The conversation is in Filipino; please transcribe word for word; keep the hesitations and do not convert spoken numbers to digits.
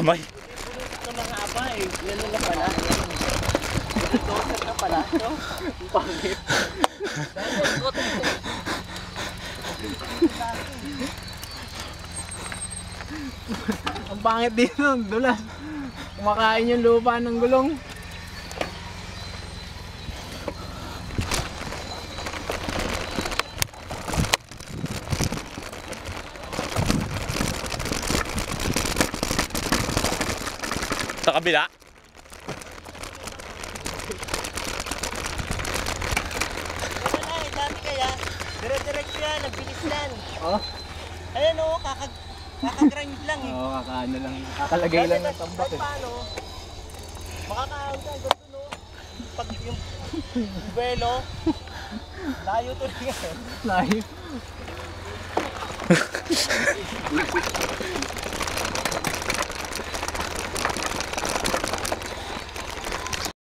kamay. Ito mahaba eh. Yan na pala. Doser ka pala. Ito. Ang pangit. Ang pangit dito, dulas. Kumakain yung lupa ng gulong. Sa kabila. Wala eh. Dati kaya. Dire-diretso yan. Nagbilis yan. Oh. Ayan o. Kakag... Kakagrind lang eh. Oo, kakaano lang. Kakalagay lang ng tambak eh. Paano? Makakaon ka. Ganito no. Pag yung buwelo. Layo to rin yan. Layo.